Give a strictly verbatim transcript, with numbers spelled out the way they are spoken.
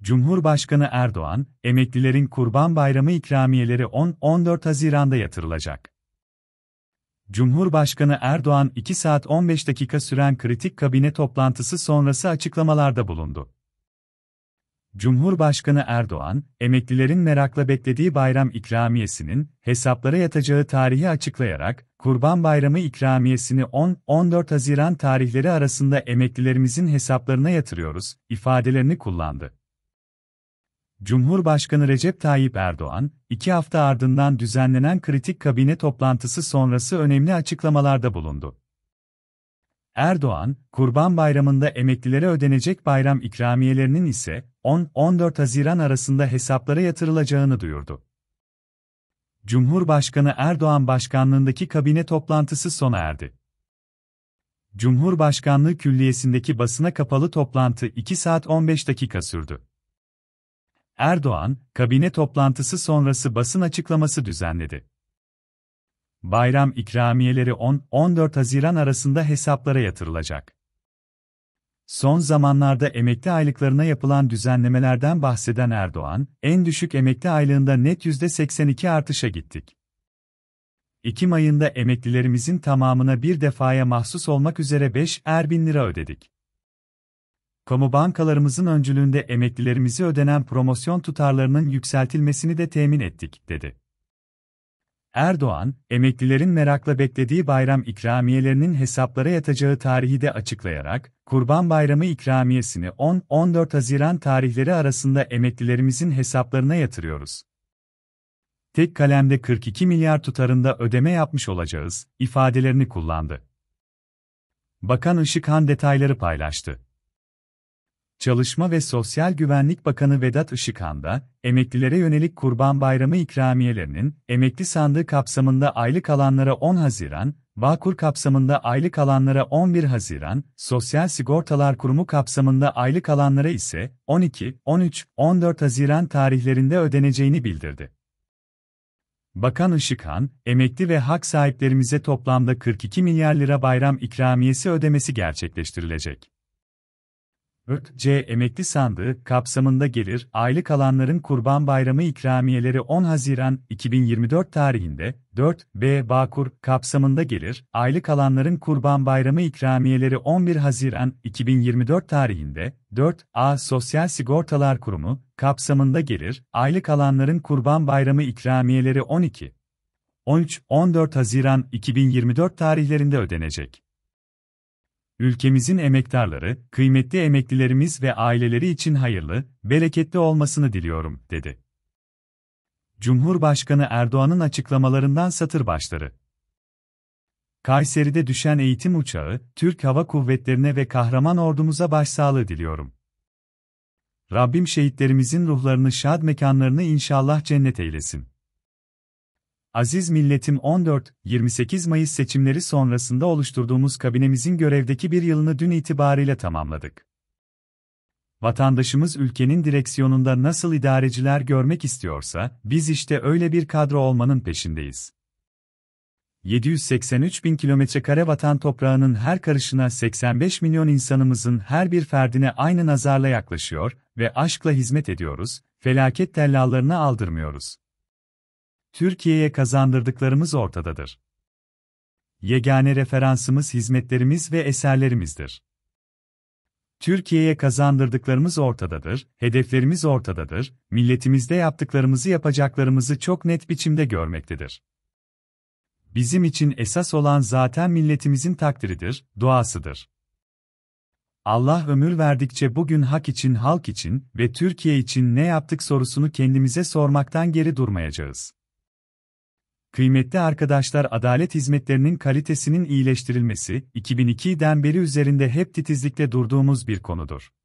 Cumhurbaşkanı Erdoğan, emeklilerin Kurban Bayramı ikramiyeleri on on dört Haziran'da yatırılacak. Cumhurbaşkanı Erdoğan iki saat on beş dakika süren kritik kabine toplantısı sonrası açıklamalarda bulundu. Cumhurbaşkanı Erdoğan, emeklilerin merakla beklediği bayram ikramiyesinin hesaplara yatacağı tarihi açıklayarak, Kurban Bayramı ikramiyesini on on dört Haziran tarihleri arasında emeklilerimizin hesaplarına yatırıyoruz ifadelerini kullandı. Cumhurbaşkanı Recep Tayyip Erdoğan, iki hafta ardından düzenlenen kritik kabine toplantısı sonrası önemli açıklamalarda bulundu. Erdoğan, Kurban Bayramı'nda emeklilere ödenecek bayram ikramiyelerinin ise on on dört Haziran arasında hesaplara yatırılacağını duyurdu. Cumhurbaşkanı Erdoğan başkanlığındaki kabine toplantısı sona erdi. Cumhurbaşkanlığı Külliyesi'ndeki basına kapalı toplantı iki saat on beş dakika sürdü. Erdoğan, kabine toplantısı sonrası basın açıklaması düzenledi. Bayram ikramiyeleri on on dört Haziran arasında hesaplara yatırılacak. Son zamanlarda emekli aylıklarına yapılan düzenlemelerden bahseden Erdoğan, en düşük emekli aylığında net yüzde seksen iki artışa gittik. Ekim ayında emeklilerimizin tamamına bir defaya mahsus olmak üzere beşer bin lira ödedik. Kamu bankalarımızın öncülüğünde emeklilerimize ödenen promosyon tutarlarının yükseltilmesini de temin ettik, dedi. Erdoğan, emeklilerin merakla beklediği bayram ikramiyelerinin hesaplara yatacağı tarihi de açıklayarak, Kurban Bayramı ikramiyesini on on dört Haziran tarihleri arasında emeklilerimizin hesaplarına yatırıyoruz. Tek kalemde kırk iki milyar tutarında ödeme yapmış olacağız, ifadelerini kullandı. Bakan Işıkhan detayları paylaştı. Çalışma ve Sosyal Güvenlik Bakanı Vedat Işıkhan da, emeklilere yönelik Kurban Bayramı ikramiyelerinin, emekli sandığı kapsamında aylık alanlara on Haziran, Bağkur kapsamında aylık alanlara on bir Haziran, Sosyal Sigortalar Kurumu kapsamında aylık alanlara ise on iki, on üç, on dört Haziran tarihlerinde ödeneceğini bildirdi. Bakan Işıkhan, emekli ve hak sahiplerimize toplamda kırk iki milyar lira bayram ikramiyesi ödemesi gerçekleştirilecek. dört C emekli sandığı kapsamında gelir, aylık alanların Kurban Bayramı ikramiyeleri on Haziran iki bin yirmi dört tarihinde, dört B Bağkur kapsamında gelir, aylık alanların Kurban Bayramı ikramiyeleri on bir Haziran iki bin yirmi dört tarihinde, dört A Sosyal Sigortalar Kurumu kapsamında gelir, aylık alanların Kurban Bayramı ikramiyeleri on iki, on üç, on dört Haziran iki bin yirmi dört tarihlerinde ödenecek. Ülkemizin emektarları, kıymetli emeklilerimiz ve aileleri için hayırlı, bereketli olmasını diliyorum, dedi. Cumhurbaşkanı Erdoğan'ın açıklamalarından satır başları. Kayseri'de düşen eğitim uçağı, Türk Hava Kuvvetlerine ve kahraman ordumuza başsağlığı diliyorum. Rabbim şehitlerimizin ruhlarını şad mekanlarını inşallah cennet eylesin. Aziz milletim on dört yirmi sekiz Mayıs seçimleri sonrasında oluşturduğumuz kabinemizin görevdeki bir yılını dün itibariyle tamamladık. Vatandaşımız ülkenin direksiyonunda nasıl idareciler görmek istiyorsa, biz işte öyle bir kadro olmanın peşindeyiz. yedi yüz seksen üç bin kilometre kare vatan toprağının her karışına seksen beş milyon insanımızın her bir ferdine aynı nazarla yaklaşıyor ve aşkla hizmet ediyoruz, felaket tellallarını aldırmıyoruz. Türkiye'ye kazandırdıklarımız ortadadır. Yegane referansımız hizmetlerimiz ve eserlerimizdir. Türkiye'ye kazandırdıklarımız ortadadır, hedeflerimiz ortadadır, milletimizde yaptıklarımızı yapacaklarımızı çok net biçimde görmektedir. Bizim için esas olan zaten milletimizin takdiridir, duasıdır. Allah ömür verdikçe bugün hak için, halk için ve Türkiye için ne yaptık sorusunu kendimize sormaktan geri durmayacağız. Kıymetli arkadaşlar, adalet hizmetlerinin kalitesinin iyileştirilmesi, iki bin ikiden beri üzerinde hep titizlikle durduğumuz bir konudur.